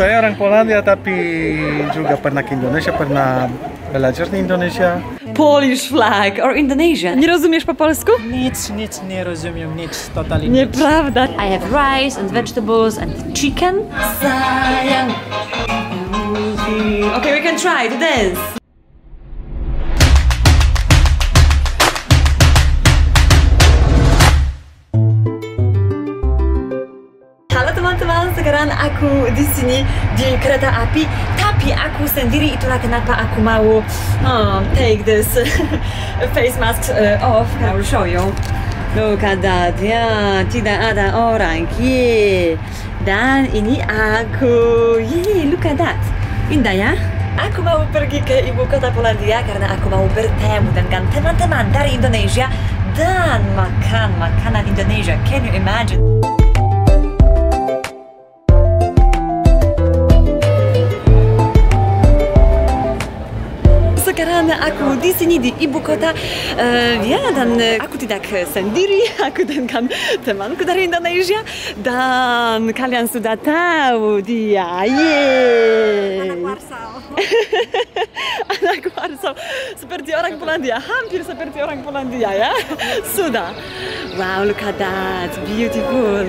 Saya orang Polandia tapi juga pernah ke Indonesia, pernah belajar di Indonesia. Polish flag or Indonesian. Nie rozumiesz po polsku? Nic nie rozumiem, nic, totalnie nic. Nieprawda. I have rice and vegetables and chicken. Sayang. Okay, we can try to dance. Halo teman-teman, sekarang aku di sini di kereta api. Tapi aku sendiri, itulah kenapa aku mau take this face mask off. I will show you. Look at that, ya, tidak ada orang. Yeah. Dan ini aku. Yeah, look at that. Indah ya? Aku mau pergi ke ibu kota Polandia karena aku mau bertemu dengan teman-teman dari Indonesia dan makan makanan Indonesia. Can you imagine? Sekarang aku di sini di ibu kota, ya, dan aku tidak sendiri, aku dengan temanku dari Indonesia dan kalian sudah tahu dia, yeah. Anak Warsaw. Anak Warsaw, seperti orang Polandia, hampir seperti orang Polandia ya, sudah. Wow, look at that, beautiful.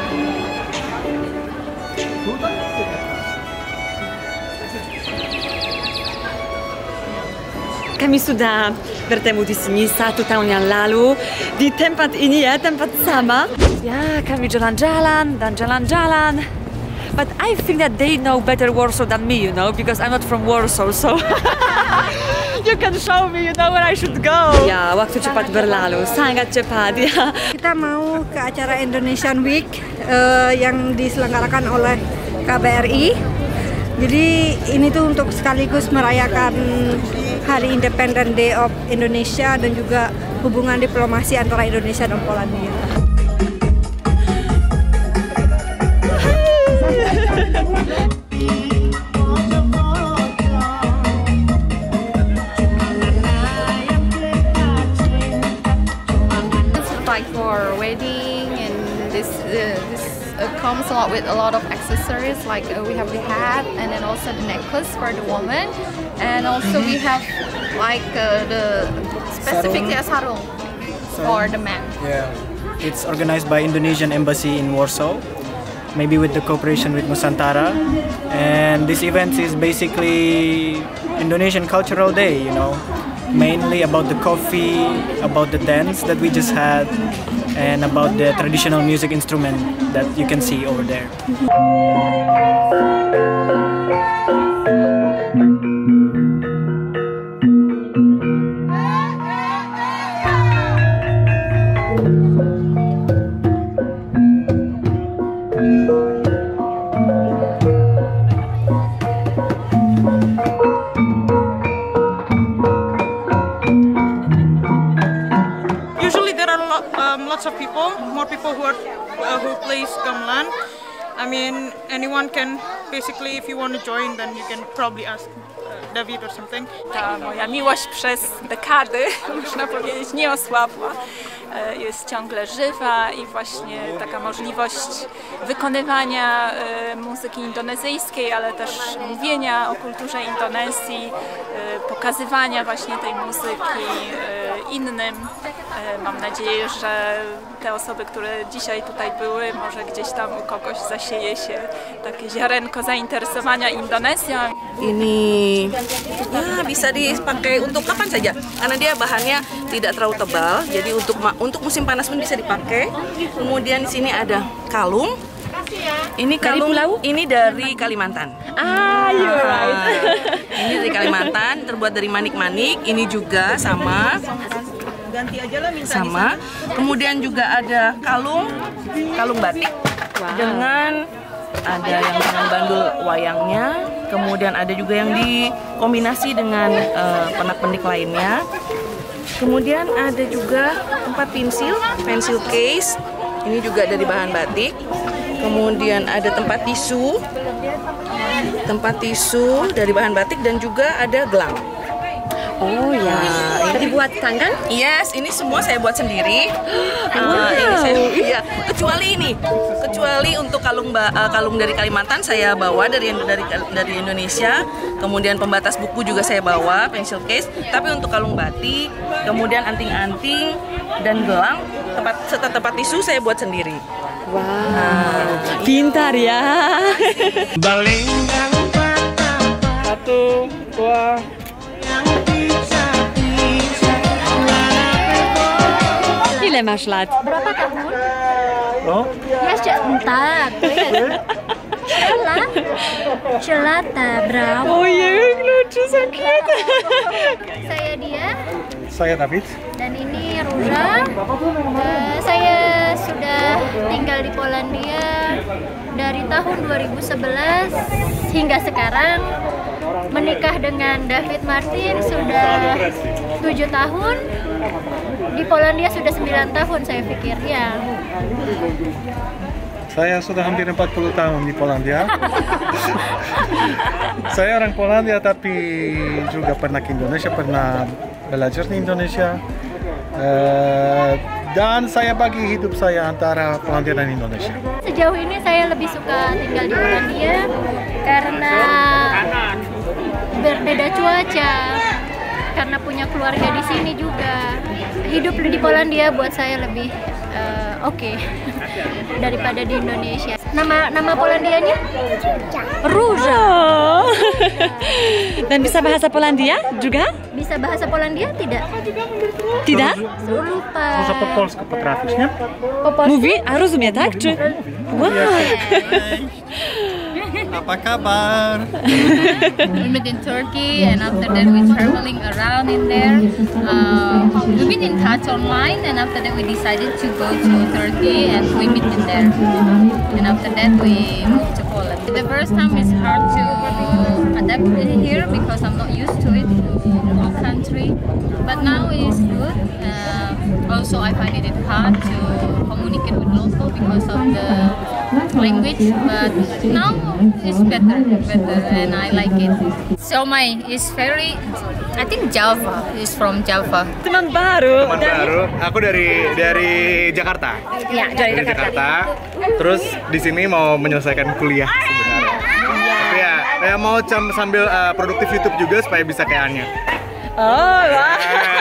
Kami sudah bertemu di sini 1 tahun yang lalu di tempat ini ya, tempat sama. Ya, kami jalan-jalan dan jalan-jalan. But I think that they know better Warsaw than me, you know, because I'm not from Warsaw, so you can show me, you know, where I should go. Ya, waktu cepat berlalu, sangat cepat ya. Kita mau ke acara Indonesian Week yang diselenggarakan oleh KBRI. Jadi ini tuh untuk sekaligus merayakan Hari Independent Day of Indonesia dan juga hubungan diplomasi antara Indonesia dan Polandia. Like for wedding, and this comes a lot with a lot of accessories, like we have the hat and then also the necklace for the woman, and also we have like the specific sarung for the man. Yeah, it's organized by Indonesian Embassy in Warsaw, maybe with the cooperation with Nusantara, and this event is basically Indonesian Cultural Day, you know, mainly about the coffee, about the dance that we just had, and about the traditional music instrument that you can see over there. Lots of people, more people who plays gamelan. I mean, anyone can basically, if you want to join, then you can probably ask David or something. Ta moja miłość przez dekady, można powiedzieć, nie osłabła. Jest ciągle żywa i właśnie taka możliwość wykonywania muzyki indonezyjskiej, ale też mówienia o kulturze Indonezji, pokazywania właśnie tej muzyki innym. Mam nadzieję, że te osoby, które dzisiaj tutaj były, może gdzieś tam u kogoś zasieje się takie ziarenko zainteresowania Indonezją. Ini ya, bisa dipakai untuk kapan saja karena dia bahannya tidak terlalu tebal, jadi untuk musim panas pun bisa dipakai. Kemudian di sini ada kalung. Ini kalung ini dari Kalimantan. You're right. Ini dari Kalimantan, terbuat dari manik-manik. Ini juga sama. Sama. Kemudian juga ada kalung batik dengan ada yang dengan bandul wayangnya. Kemudian ada juga yang dikombinasi dengan pernak-pernik lainnya. Kemudian ada juga tempat pensil case. Ini juga dari bahan batik. Kemudian ada tempat tisu dari bahan batik dan juga ada gelang. Oh ya, jadi buat tangan? Yes, ini semua saya buat sendiri. Kecuali untuk kalung dari Kalimantan saya bawa dari Indonesia. Kemudian pembatas buku juga saya bawa, pencil case. Tapi untuk kalung batik, kemudian anting-anting dan gelang, serta tempat tisu saya buat sendiri. Wow, pintar ya. Satu, dua. Ile masz lat? Berapa tahun? Oh, Ya, bentar. Celata, berapa? Ojej, lucu, so cute. Saya dia, Saya David. dan ini Ruza. Saya sudah tinggal di Polandia dari tahun 2011 hingga sekarang. Menikah dengan David Martin sudah 7 tahun. Di Polandia sudah 9 tahun saya pikir ya. Saya sudah hampir 40 tahun di Polandia. Saya orang Polandia tapi juga pernah ke Indonesia, pernah belajar di Indonesia. Dan saya bagi hidup saya antara Polandia dan Indonesia. Sejauh ini saya lebih suka tinggal di Polandia karena berbeda cuaca, karena punya keluarga di sini juga. Hidup di Polandia buat saya lebih oke daripada di Indonesia. Nama Polandianya? Ruza. Dan bisa bahasa Polandia juga? Bisa bahasa Polandia tidak? Tidak? Lupa. Może po polsku potrafisz, nie? Mówi? A rozumie, tak? Czy... Wow. Apa kabar? We met in Turkey, and after that we traveling around in there. We've been in touch online, and after that we decided to go to Turkey, and we meet in there. And after that we moved to Poland. The first time is hard to adapt here because I'm not used to it, the whole country. But now it's good. Also, I find it hard to communicate with local because of the language, but now it's better, and I like it. Siomay is very, I think Java is from Java. Teman baru. Teman baru. Aku dari Jakarta. Ya, dari Jakarta. Terus di sini mau menyelesaikan kuliah sebenarnya. Tapi ya mau sambil produktif YouTube juga supaya bisa kayak Anya. Oh, wah.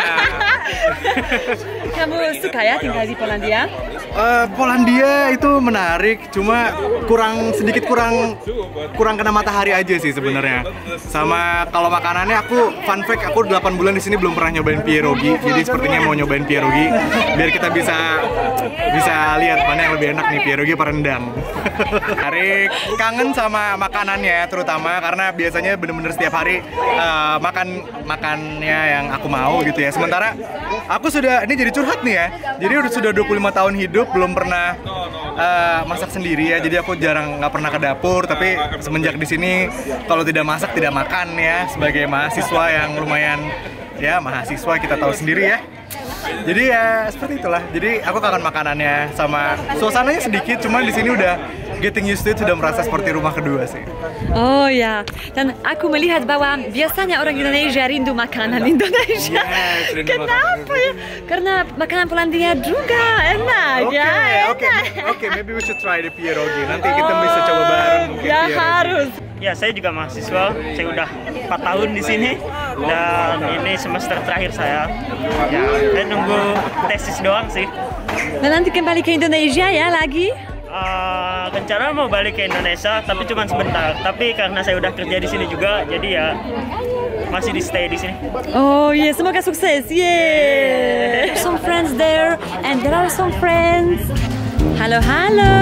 Kamu suka ya tinggal di Polandia? Polandia itu menarik, cuma sedikit kurang kena matahari aja sih sebenarnya. Sama kalau makanannya, fun fact, aku 8 bulan di sini belum pernah nyobain pierogi, jadi sepertinya mau nyobain pierogi biar kita bisa lihat mana yang lebih enak nih, pierogi apa rendang. Tarik, kangen sama makanannya terutama karena biasanya bener-bener setiap hari makannya yang aku mau gitu ya. Sementara aku ini jadi curhat nih ya. Jadi sudah 25 tahun hidup belum pernah masak sendiri ya. Jadi aku nggak pernah ke dapur. Tapi semenjak di sini kalau tidak masak tidak makan ya. Sebagai mahasiswa yang lumayan ya mahasiswa kita tahu sendiri ya. Jadi ya seperti itulah. Jadi aku kangen makanannya sama suasananya sedikit. Cuman di sini udah getting used to it, sudah merasa seperti rumah kedua sih. Oh ya, dan aku melihat bahwa biasanya orang Indonesia rindu makanan Indonesia. Yes, Kenapa ya? Karena makanan Polandia juga enak ya. Oke, maybe we should try the pierogi. Nanti kita bisa coba bareng mungkin Ya pierogi. harus. Ya, saya juga mahasiswa. Saya udah 4 tahun di sini dan ini semester terakhir saya. Ya, saya nunggu tesis doang sih. Dan nanti kembali ke Indonesia ya lagi? Rencana mau balik ke Indonesia, tapi cuma sebentar. Tapi karena saya udah kerja di sini juga, jadi ya masih stay di sini. Oh yeah, semoga sukses. Yeah. Some friends there, and there are some friends. Halo, halo.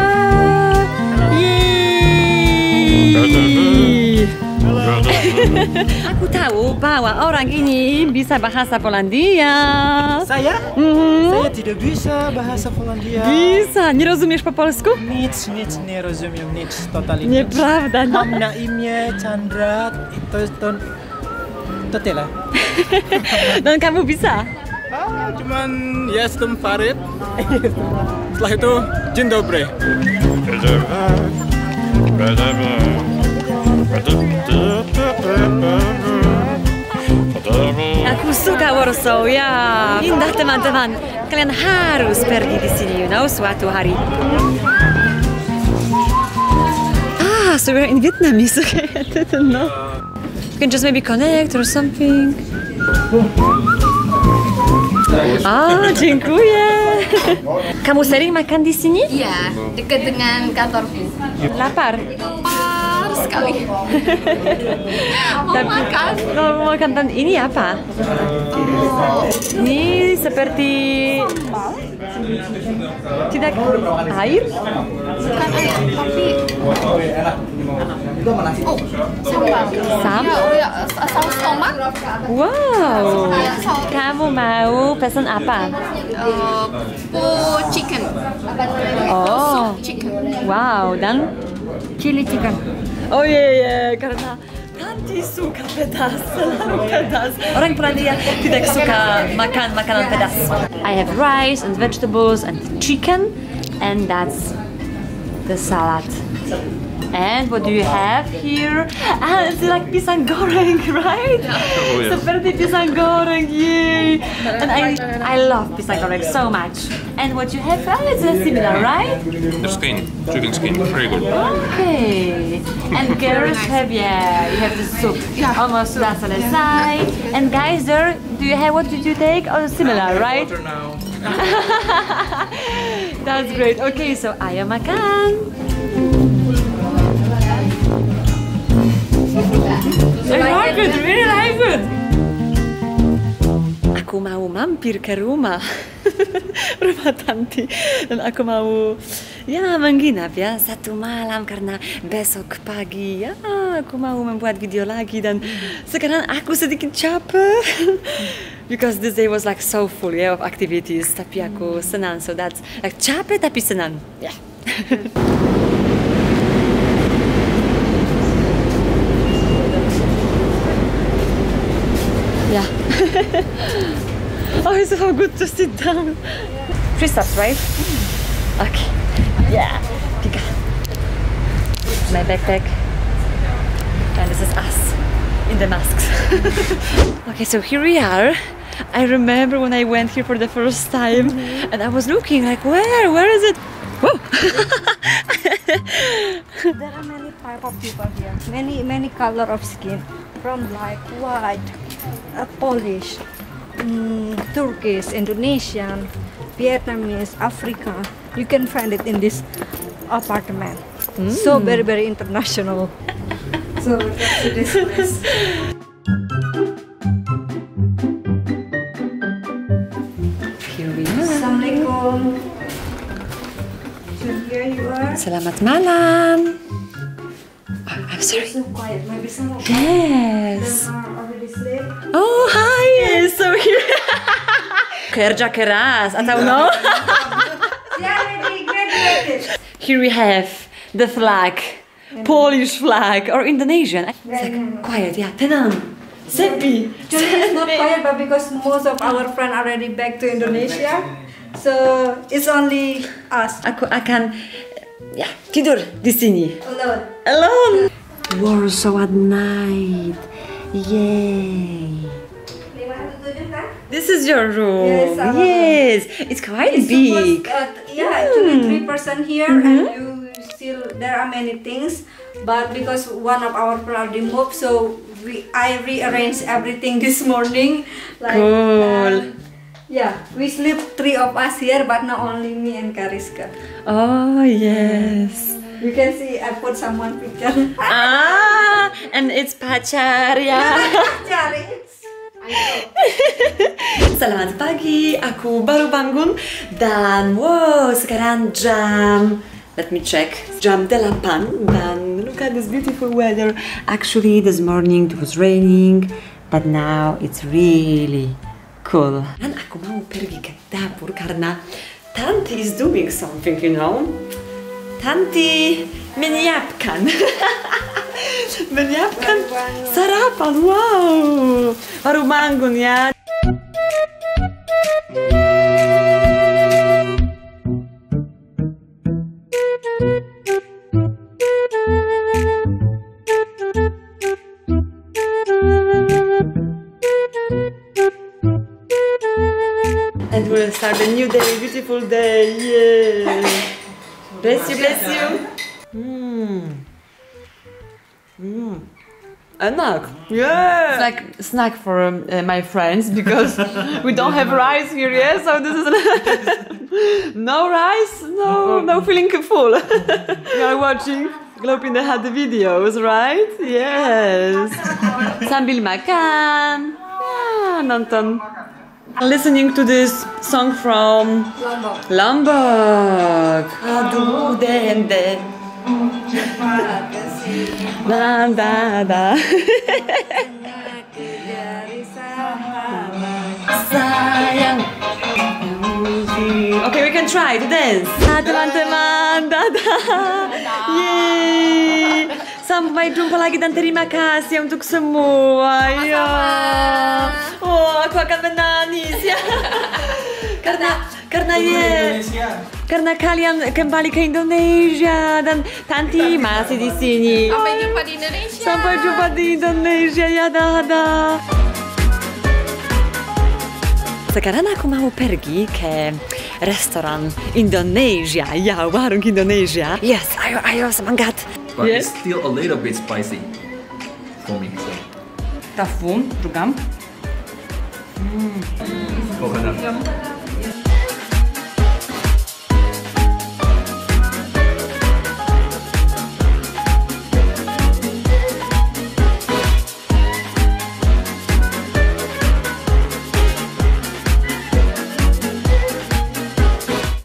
Yeay. Aku tahu bahwa orang ini bisa bahasa Polandia. Saya? Saya tidak bisa bahasa Polandia. Bisa. Nie rozumiesz po polsku? Nic nie rozumiem, nic, totalnie. Nieprawda. Mam na imię Chandra, to tyle. Dan kamu bisa? Cuman jestem Farid. Setelah itu dzień dobry. Aku suka Warsaw, ya. Indah teman-teman. Kalian harus pergi di sini, you know, suatu hari. So we're in Vietnamese, okay? I didn't know. You can just maybe connect or something. Dziękuję. Kamu sering makan di sini? Iya, dekat dengan kantorku. Lapar? Lapar sekali. Mau makan. Mau makan, dan ini apa? Ini seperti... Tidak air? Bukan air, tapi... Oh, sambal. Ya, saus tomat. Wow. Kamu mau pesan apa? Chicken. Oh. Chicken. Wow, dan? Chili chicken. Oh iya, karena Tanti suka pedas, selalu pedas. Orang Polandia tidak suka makan makanan pedas. I have rice and vegetables and chicken, and that's the salad. And what do you have here? It's like pisang goreng, right? Oh, yes. Seperti pisang goreng, yay! And I love pisang goreng so much. And what you have, it's similar, right? The skin, chicken skin, very good. Okay. And girls have, yeah, you have the soup. Almost la selesai. And guys, there, do you have, what did you take? Oh, similar, right? That's great. Okay, so ayo makan. I like it, really like it. Aku mau mampir ke rumah Tanti, dan aku mau menginap satu malam karena besok pagi aku mau membuat video lagi, dan sekarang aku sedikit capek because this day was like so full of activities, tapi aku senang, so that's like capek tapi senang. Yeah. Oh, it's so good to sit down. 3 steps, right? Okay. Yeah. Tiga. My backpack. And this is us in the masks. Okay, so here we are. I remember when I went here for the first time, and I was looking like, where is it? Whoa! There are many type of people here. Many color of skin, from like white, Polish, Turkish, Indonesian, Vietnamese, Africa. You can find it in this apartment. So very international. So let's see this place. Here we are. Assalamualaikum. So here you are. Selamat malam. I'm sorry. So quiet. Maybe some of Yes. them are already asleep. Oh, hi. So here. Kerja keras, atau no? Yeah, already graduated. Here we have the flag, Polish flag or Indonesian. It's like quiet, tenang, sepi. Actually, it's not quiet, but because most of our friends already back to Indonesia, so it's only us. Aku akan tidur di sini. Alone. Warsaw at night. Yay. This is your room. Yes, It's quite big. Actually 3% here, and you still there are many things, but because one of our friends already moved, so I rearranged everything this morning. Like, Cool. we sleep 3 of us here, but not only me and Kariska. Oh yes. You can see I put someone picture. And it's pacar ya. Selamat pagi, aku baru bangun dan sekarang jam, let me check, jam 8 dan look at this beautiful weather. Actually this morning it was raining, but now it's really cool. Dan aku mau pergi ke dapur karena Tanti is doing something, you know. Tanti menyiapkan sarapan, wow, baru bangun ya. start a new day, beautiful day. Yeah. Bless you, bless you. Enak. Yeah. It's like a snack for my friends because we don't have rice here yet, so this is no rice, no feeling full. You are watching Globe in the Hat videos, right? Yes. Sambil makan. Nonton. Listening to this song from Lombok. Aduh dende. Sayang. Okay, we can try to dance. Teman-teman, dadah. Yeay. Sampai jumpa lagi dan terima kasih untuk semua. Ya. Oh, aku akan menangis ya. Karena kalian kembali ke Indonesia dan Tanti masih di sini. Sampai jumpa di Indonesia. Sampai jumpa di Indonesia ya, dadah. Sekarang aku mau pergi ke restoran Indonesia, ya, warung Indonesia. Yes, ayo semangat. But it's still a little bit spicy for me. So. Tafum, drugam. Coconut.